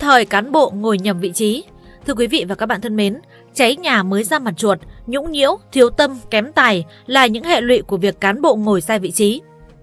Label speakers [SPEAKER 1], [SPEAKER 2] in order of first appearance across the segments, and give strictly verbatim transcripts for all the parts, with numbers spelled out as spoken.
[SPEAKER 1] thời cán bộ ngồi nhầm vị trí. Thưa quý vị và các bạn thân mến, cháy nhà mới ra mặt chuột, nhũng nhiễu, thiếu tâm, kém tài là những hệ lụy của việc cán bộ ngồi sai vị trí.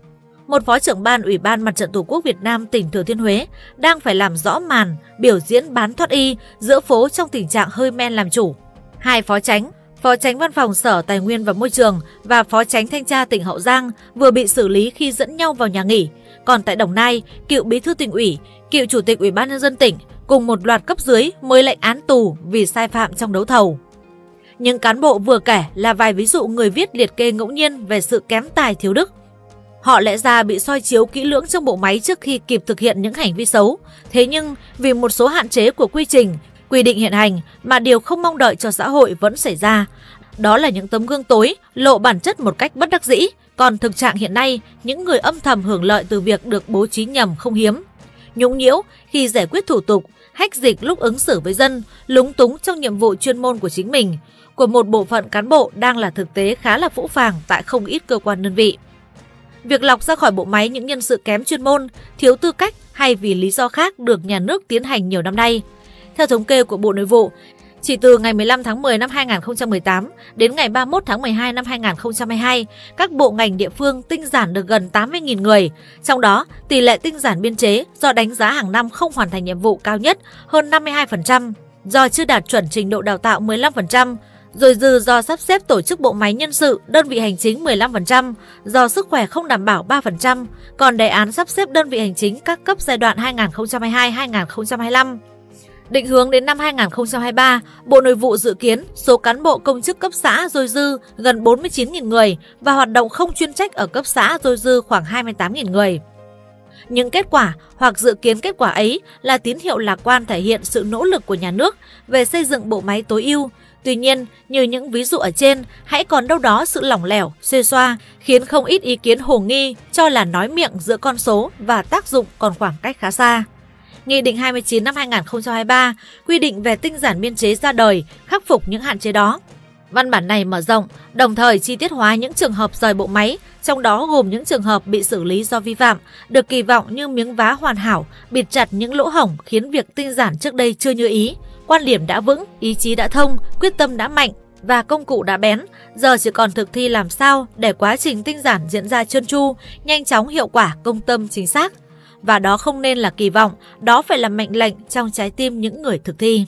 [SPEAKER 1] Một phó trưởng ban Ủy ban Mặt trận Tổ quốc Việt Nam tỉnh Thừa Thiên Huế đang phải làm rõ màn biểu diễn bán thoát y giữa phố trong tình trạng hơi men làm chủ. Hai phó chánh, phó chánh văn phòng Sở Tài nguyên và Môi trường và phó chánh thanh tra tỉnh Hậu Giang vừa bị xử lý khi dẫn nhau vào nhà nghỉ. Còn tại Đồng Nai, cựu bí thư tỉnh ủy, cựu chủ tịch Ủy ban nhân dân tỉnh cùng một loạt cấp dưới mới lệnh án tù vì sai phạm trong đấu thầu. Những cán bộ vừa kể là vài ví dụ người viết liệt kê ngẫu nhiên về sự kém tài thiếu đức. Họ lẽ ra bị soi chiếu kỹ lưỡng trong bộ máy trước khi kịp thực hiện những hành vi xấu. Thế nhưng vì một số hạn chế của quy trình, quy định hiện hành mà điều không mong đợi cho xã hội vẫn xảy ra. Đó là những tấm gương tối, lộ bản chất một cách bất đắc dĩ. Còn thực trạng hiện nay, những người âm thầm hưởng lợi từ việc được bố trí nhầm không hiếm. Nhũng nhiễu khi giải quyết thủ tục, hách dịch lúc ứng xử với dân, lúng túng trong nhiệm vụ chuyên môn của chính mình, của một bộ phận cán bộ đang là thực tế khá là phũ phàng tại không ít cơ quan đơn vị. Việc lọc ra khỏi bộ máy những nhân sự kém chuyên môn, thiếu tư cách hay vì lý do khác được nhà nước tiến hành nhiều năm nay. Theo thống kê của Bộ Nội vụ, chỉ từ ngày mười lăm tháng mười năm hai nghìn không trăm mười tám đến ngày ba mươi mốt tháng mười hai năm hai nghìn không trăm hai mươi hai, các bộ ngành địa phương tinh giản được gần tám mươi nghìn người. Trong đó, tỷ lệ tinh giản biên chế do đánh giá hàng năm không hoàn thành nhiệm vụ cao nhất hơn năm mươi hai phần trăm, do chưa đạt chuẩn trình độ đào tạo mười lăm phần trăm, rồi dư do sắp xếp tổ chức bộ máy nhân sự, đơn vị hành chính mười lăm phần trăm, do sức khỏe không đảm bảo ba phần trăm, còn đề án sắp xếp đơn vị hành chính các cấp giai đoạn hai nghìn không trăm hai mươi hai đến hai nghìn không trăm hai mươi lăm. Định hướng đến năm hai nghìn không trăm hai mươi ba, Bộ Nội vụ dự kiến số cán bộ công chức cấp xã dôi dư gần bốn mươi chín nghìn người và hoạt động không chuyên trách ở cấp xã dôi dư khoảng hai mươi tám nghìn người. Những kết quả hoặc dự kiến kết quả ấy là tín hiệu lạc quan thể hiện sự nỗ lực của nhà nước về xây dựng bộ máy tối ưu. Tuy nhiên, như những ví dụ ở trên, hãy còn đâu đó sự lỏng lẻo, xuê xoa, khiến không ít ý kiến hồ nghi cho là nói miệng giữa con số và tác dụng còn khoảng cách khá xa. Nghị định hai mươi chín năm hai nghìn không trăm hai mươi ba quy định về tinh giản biên chế ra đời, khắc phục những hạn chế đó. Văn bản này mở rộng, đồng thời chi tiết hóa những trường hợp rời bộ máy, trong đó gồm những trường hợp bị xử lý do vi phạm, được kỳ vọng như miếng vá hoàn hảo, bịt chặt những lỗ hổng khiến việc tinh giản trước đây chưa như ý. Quan điểm đã vững, ý chí đã thông, quyết tâm đã mạnh và công cụ đã bén, giờ chỉ còn thực thi làm sao để quá trình tinh giản diễn ra trơn tru, nhanh chóng, hiệu quả, công tâm, chính xác. Và đó không nên là kỳ vọng, đó phải là mệnh lệnh trong trái tim những người thực thi.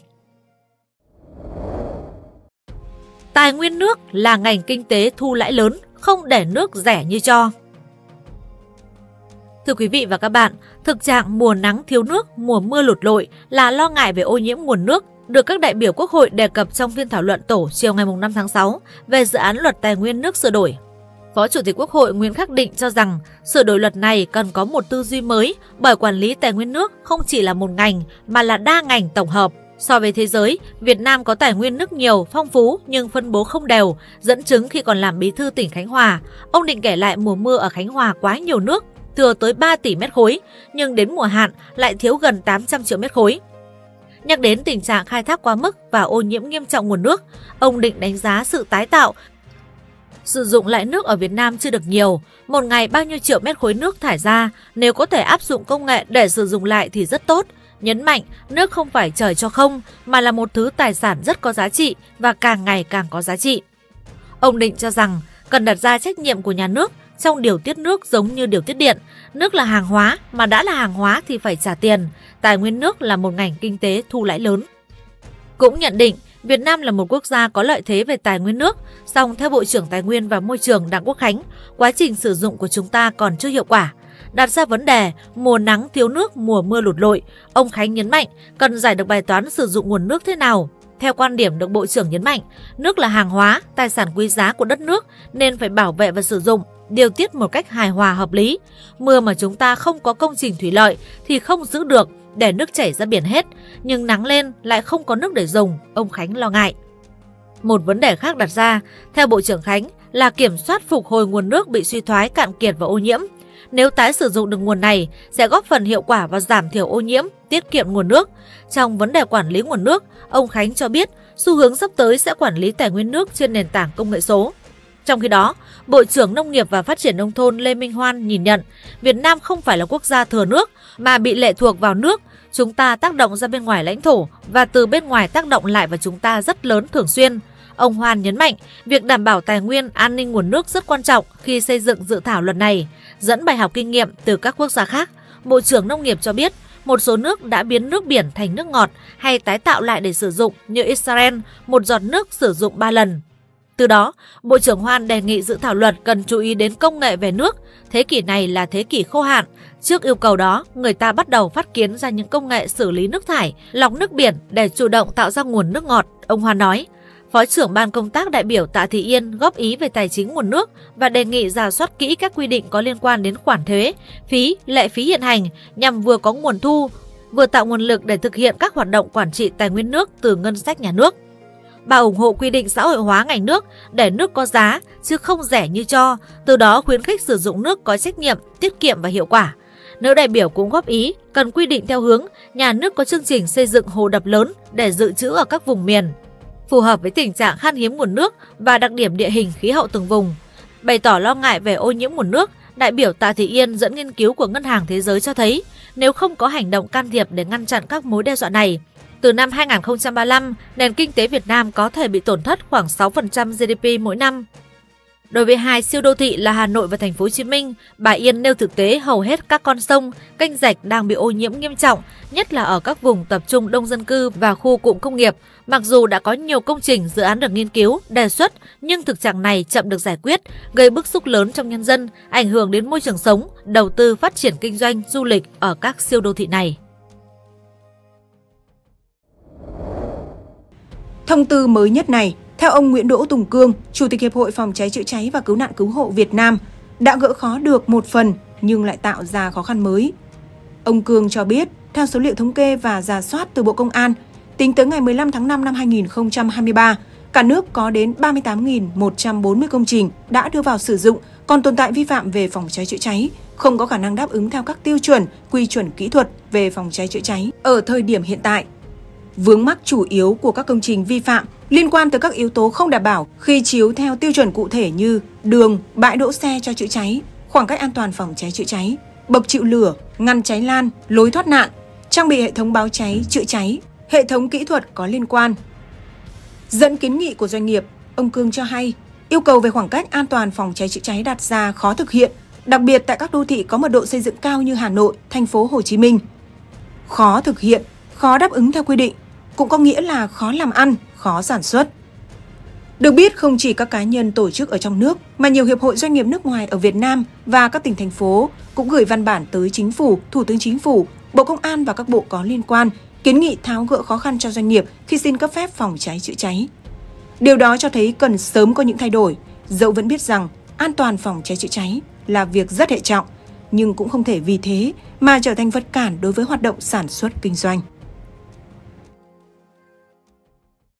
[SPEAKER 1] Tài nguyên nước là ngành kinh tế thu lãi lớn, không để nước rẻ như cho. Thưa quý vị và các bạn, thực trạng mùa nắng thiếu nước, mùa mưa lụt lội là lo ngại về ô nhiễm nguồn nước được các đại biểu Quốc hội đề cập trong phiên thảo luận tổ chiều ngày năm tháng sáu về dự án luật tài nguyên nước sửa đổi. Phó Chủ tịch Quốc hội Nguyễn Khắc Định cho rằng sửa đổi luật này cần có một tư duy mới bởi quản lý tài nguyên nước không chỉ là một ngành mà là đa ngành tổng hợp. So với thế giới, Việt Nam có tài nguyên nước nhiều, phong phú nhưng phân bố không đều, dẫn chứng khi còn làm bí thư tỉnh Khánh Hòa. Ông Định kể lại mùa mưa ở Khánh Hòa quá nhiều nước, thừa tới ba tỷ mét khối, nhưng đến mùa hạn lại thiếu gần tám trăm triệu mét khối. Nhắc đến tình trạng khai thác quá mức và ô nhiễm nghiêm trọng nguồn nước, ông Định đánh giá sự tái tạo, sử dụng lại nước ở Việt Nam chưa được nhiều. Một ngày bao nhiêu triệu mét khối nước thải ra, nếu có thể áp dụng công nghệ để sử dụng lại thì rất tốt. Nhấn mạnh nước không phải trời cho không mà là một thứ tài sản rất có giá trị và càng ngày càng có giá trị. Ông Định cho rằng cần đặt ra trách nhiệm của nhà nước trong điều tiết nước giống như điều tiết điện. Nước là hàng hóa, mà đã là hàng hóa thì phải trả tiền. Tài nguyên nước là một ngành kinh tế thu lãi lớn. Cũng nhận định Việt Nam là một quốc gia có lợi thế về tài nguyên nước, song theo Bộ trưởng Tài nguyên và Môi trường Đặng Quốc Khánh, quá trình sử dụng của chúng ta còn chưa hiệu quả. Đặt ra vấn đề mùa nắng thiếu nước, mùa mưa lụt lội, ông Khánh nhấn mạnh cần giải được bài toán sử dụng nguồn nước thế nào. Theo quan điểm được Bộ trưởng nhấn mạnh, nước là hàng hóa, tài sản quý giá của đất nước nên phải bảo vệ và sử dụng, điều tiết một cách hài hòa hợp lý. Mưa mà chúng ta không có công trình thủy lợi thì không giữ được, để nước chảy ra biển hết, nhưng nắng lên lại không có nước để dùng, ông Khánh lo ngại. Một vấn đề khác đặt ra, theo Bộ trưởng Khánh, là kiểm soát phục hồi nguồn nước bị suy thoái, cạn kiệt và ô nhiễm. Nếu tái sử dụng được nguồn này, sẽ góp phần hiệu quả vào giảm thiểu ô nhiễm, tiết kiệm nguồn nước. Trong vấn đề quản lý nguồn nước, ông Khánh cho biết xu hướng sắp tới sẽ quản lý tài nguyên nước trên nền tảng công nghệ số. Trong khi đó, Bộ trưởng Nông nghiệp và Phát triển Nông thôn Lê Minh Hoan nhìn nhận Việt Nam không phải là quốc gia thừa nước mà bị lệ thuộc vào nước. Chúng ta tác động ra bên ngoài lãnh thổ và từ bên ngoài tác động lại vào chúng ta rất lớn thường xuyên. Ông Hoan nhấn mạnh, việc đảm bảo tài nguyên, an ninh nguồn nước rất quan trọng khi xây dựng dự thảo luật này. Dẫn bài học kinh nghiệm từ các quốc gia khác, Bộ trưởng Nông nghiệp cho biết một số nước đã biến nước biển thành nước ngọt hay tái tạo lại để sử dụng như Israel, một giọt nước sử dụng ba lần. Từ đó, Bộ trưởng Hoan đề nghị dự thảo luật cần chú ý đến công nghệ về nước. Thế kỷ này là thế kỷ khô hạn. Trước yêu cầu đó, người ta bắt đầu phát kiến ra những công nghệ xử lý nước thải, lọc nước biển để chủ động tạo ra nguồn nước ngọt, ông Hoan nói. Phó trưởng ban công tác đại biểu Tạ Thị Yên góp ý về tài chính nguồn nước và đề nghị rà soát kỹ các quy định có liên quan đến khoản thuế, phí, lệ phí hiện hành nhằm vừa có nguồn thu, vừa tạo nguồn lực để thực hiện các hoạt động quản trị tài nguyên nước từ ngân sách nhà nước. Bà ủng hộ quy định xã hội hóa ngành nước để nước có giá chứ không rẻ như cho, từ đó khuyến khích sử dụng nước có trách nhiệm, tiết kiệm và hiệu quả. Nữ đại biểu cũng góp ý cần quy định theo hướng nhà nước có chương trình xây dựng hồ đập lớn để dự trữ ở các vùng miền, phù hợp với tình trạng khan hiếm nguồn nước và đặc điểm địa hình khí hậu từng vùng. Bày tỏ lo ngại về ô nhiễm nguồn nước, đại biểu Tạ Thị Yên dẫn nghiên cứu của Ngân hàng Thế giới cho thấy nếu không có hành động can thiệp để ngăn chặn các mối đe dọa này, từ năm hai nghìn không trăm ba mươi lăm, nền kinh tế Việt Nam có thể bị tổn thất khoảng sáu phần trăm giê đê pê mỗi năm. Đối với hai siêu đô thị là Hà Nội và Thành phố Hồ Chí Minh, bà Yên nêu thực tế hầu hết các con sông, kênh rạch đang bị ô nhiễm nghiêm trọng, nhất là ở các vùng tập trung đông dân cư và khu cụm công nghiệp. Mặc dù đã có nhiều công trình, dự án được nghiên cứu, đề xuất, nhưng thực trạng này chậm được giải quyết, gây bức xúc lớn trong nhân dân, ảnh hưởng đến môi trường sống, đầu tư phát triển kinh doanh, du lịch ở các siêu đô thị này.
[SPEAKER 2] Thông tư mới nhất này, theo ông Nguyễn Đỗ Tùng Cương, Chủ tịch Hiệp hội Phòng cháy chữa cháy và Cứu nạn Cứu hộ Việt Nam, đã gỡ khó được một phần nhưng lại tạo ra khó khăn mới. Ông Cương cho biết, theo số liệu thống kê và rà soát từ Bộ Công an, tính tới ngày mười lăm tháng năm năm hai nghìn không trăm hai mươi ba, cả nước có đến ba mươi tám nghìn một trăm bốn mươi công trình đã đưa vào sử dụng, còn tồn tại vi phạm về phòng cháy chữa cháy, không có khả năng đáp ứng theo các tiêu chuẩn, quy chuẩn kỹ thuật về phòng cháy chữa cháy ở thời điểm hiện tại. Vướng mắc chủ yếu của các công trình vi phạm liên quan tới các yếu tố không đảm bảo khi chiếu theo tiêu chuẩn cụ thể như đường, bãi đỗ xe cho chữa cháy, khoảng cách an toàn phòng cháy chữa cháy, bậc chịu lửa, ngăn cháy lan, lối thoát nạn, trang bị hệ thống báo cháy, chữa cháy, hệ thống kỹ thuật có liên quan. Dẫn kiến nghị của doanh nghiệp, ông Cương cho hay, yêu cầu về khoảng cách an toàn phòng cháy chữa cháy đặt ra khó thực hiện, đặc biệt tại các đô thị có mật độ xây dựng cao như Hà Nội, Thành phố Hồ Chí Minh. Khó thực hiện, khó đáp ứng theo quy định, cũng có nghĩa là khó làm ăn, khó sản xuất. Được biết, không chỉ các cá nhân tổ chức ở trong nước, mà nhiều hiệp hội doanh nghiệp nước ngoài ở Việt Nam và các tỉnh thành phố cũng gửi văn bản tới Chính phủ, Thủ tướng Chính phủ, Bộ Công an và các bộ có liên quan, kiến nghị tháo gỡ khó khăn cho doanh nghiệp khi xin cấp phép phòng cháy chữa cháy. Điều đó cho thấy cần sớm có những thay đổi, dẫu vẫn biết rằng an toàn phòng cháy chữa cháy là việc rất hệ trọng, nhưng cũng không thể vì thế mà trở thành vật cản đối với hoạt động sản xuất kinh doanh.